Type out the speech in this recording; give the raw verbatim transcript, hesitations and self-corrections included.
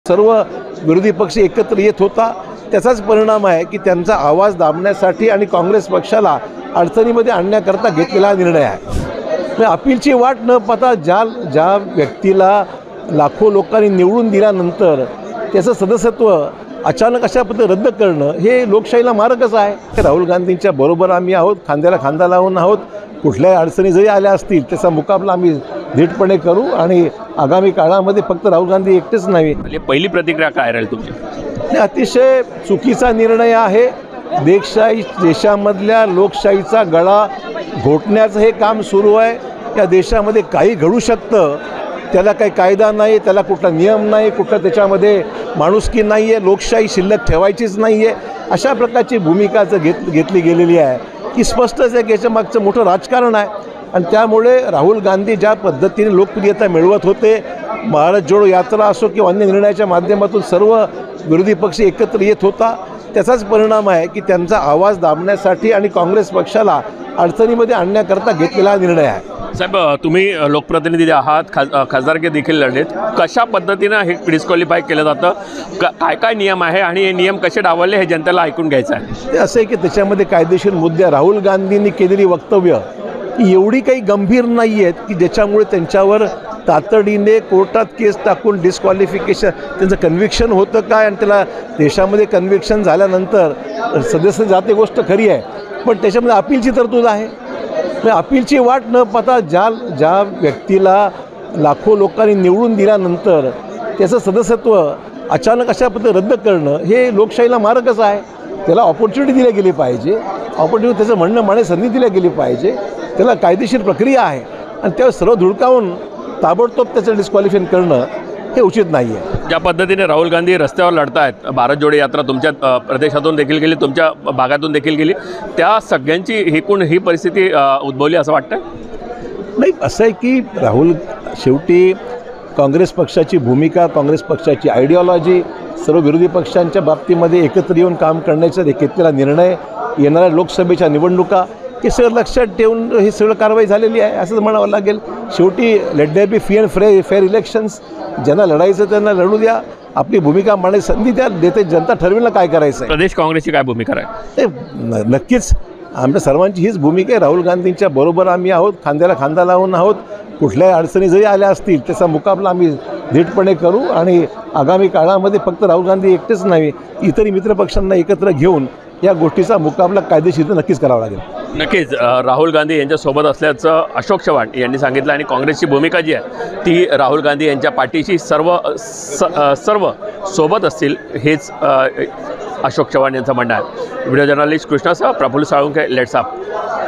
सर्व विरोधी पक्ष एकत्र येत होता। त्याचाच परिणाम आहे की त्यांचा आवाज दाबण्यासाठी आणि काँग्रेस पक्षाला अडचणीमध्ये आणण्याकरता घेतलेला निर्णय आहे। अपीलची वाट न पाहता ज्या ज्या व्यक्तीला लाखो लोकांनी निवडून दिल्यानंतर त्याचं सदस्यत्व अचानक अशा पद्धतीने रद्द करणं हे लोकशाहीला मारकच आहे। राहुल गांधींच्या बरोबर आम्ही आहोत, खांद्याला खांदा लावून आहोत। कुठल्याही अडचणी जरी आल्या असतील त्याचा मुकाबला आम्ही धीटपणे करू आणि आगामी काळामध्ये फक्त राहुल गांधी एकटेच नाही। पहिली प्रतिक्रिया काय राहील तुमची? अतिशय चुकीचा निर्णय आहे। देशशाही देशामधल्या लोकशाहीचा गळा घोटण्याचं हे काम सुरू आहे। या देशामध्ये काही घडू शकतं, त्याला काही कायदा नाही, त्याला कुठला नियम नाही, कुठला त्याच्यामध्ये माणुसकी नाही आहे, लोकशाही शिल्लक ठेवायचीच नाही आहे, अशा प्रकारची भूमिका जर घेत घेतली गेलेली आहे की स्पष्टच आहे की याच्या मागचं मोठं राजकारण आहे। आणि त्यामुळे राहुल गांधी ज्या पद्धतीने लोकप्रियता मिळवत होते, भारत जोडो यात्रा असो किंवा अन्य निर्णयाच्या माध्यमातून सर्व विरोधी पक्ष एकत्र येत होता, त्याचाच परिणाम आहे की त्यांचा आवाज दाबण्यासाठी आणि काँग्रेस पक्षाला अडचणीमध्ये आणण्याकरता घेतलेला निर्णय आहे। साहेब, तुम्ही लोकप्रतिनिधी आहात, खास खासदारकी देखील लढलेत, कशा पद्धतीनं हे डिस्क्वालिफाय केलं जातं, काय काय नियम आहे आणि हे नियम कसे डावलले हे जनतेला ऐकून घ्यायचं आहे। ते असं आहे की त्याच्यामध्ये कायदेशीर मुद्दे राहुल गांधींनी केलेली वक्तव्य ही एवढी काही गंभीर नाही आहेत की ज्याच्यामुळे त्यांच्यावर तातडीने कोर्टात केस टाकून डिस्क्वालिफिकेशन त्यांचं कन्व्हिक्शन होतं काय, आणि त्याला देशामध्ये कन्व्हिक्शन झाल्यानंतर सदस्य जाते गोष्ट खरी आहे, पण त्याच्यामध्ये अपीलची तरतूद आहे। अपीलची वाट न पाहता ज्या ज्या व्यक्तीला लाखो लोकांनी निवडून दिल्यानंतर त्याचं सदस्यत्व अचानक अशा पद्धतीने रद्द करणं हे लोकशाहीला मारकच आहे। त्याला ऑपॉर्च्युनिटी दिली गेली पाहिजे, ऑपॉर्च्युनिटी त्याचं म्हणणं मांडण्याची संधी दिली गेली पाहिजे, त्याला कायदेशीर प्रक्रिया आहे, आणि त्यावर सर्व धुडकावून ताबडतोब त्याचं डिस्क्वालिफिकेशन करणं हे उचित नाही आहे। ज्या पद्धतीने राहुल गांधी रस्त्यावर लढत आहेत, भारत जोडो यात्रा तुमच्या प्रदेशातून देखील गेली, तुमच्या भागातून देखील गेली, त्या सगळ्यांची एकूण ही परिस्थिती उद्भवली असं वाटतं? नाही, असं आहे की राहुल शेवटी काँग्रेस पक्षाची भूमिका, काँग्रेस पक्षाची आयडिओलॉजी, सर्व विरोधी पक्षांच्या बाबतीमध्ये एकत्र येऊन काम करण्याचा घेतलेला निर्णय, येणाऱ्या लोकसभेच्या निवडणुका हे सगळं लक्षात ठेवून ही सगळं कारवाई झालेली आहे असंच म्हणावं लागेल। शेवटी let there be free and fre fair elections, ज्यांना लढायचं त्यांना लढू द्या, आपली भूमिका मांडण्याची संधी द्या, देते जनता ठरवेल ना काय करायचं आहे। प्रदेश काँग्रेसची काय भूमिका आहे? ते नक्कीच आमच्या सर्वांची हीच भूमिका आहे। राहुल गांधींच्या बरोबर आम्ही आहोत, खांद्याला खांदा लावून आहोत। कुठल्याही अडचणी जरी आल्या असतील त्याचा मुकाबला आम्ही धीटपणे करू आणि आगामी काळामध्ये फक्त राहुल गांधी एकटेच नाही, इतरही मित्रपक्षांना एकत्र घेऊन या गोष्टीचा मुकाबला कायदेशीर नक्कीच करावा लागेल। नक्कीच राहुल गांधी यांच्यासोबत असल्याचं अशोक चव्हाण यांनी सांगितलं, आणि काँग्रेसची भूमिका जी आहे ती राहुल गांधी यांच्या पाठीशी सर्व स सर्व सोबत असतील, हेच अशोक चव्हाण यांचं म्हणणं आहे। व्हिडिओ जर्नलिस्ट कृष्णासह प्रफुल्ल साळुंखे, लेट्स अप।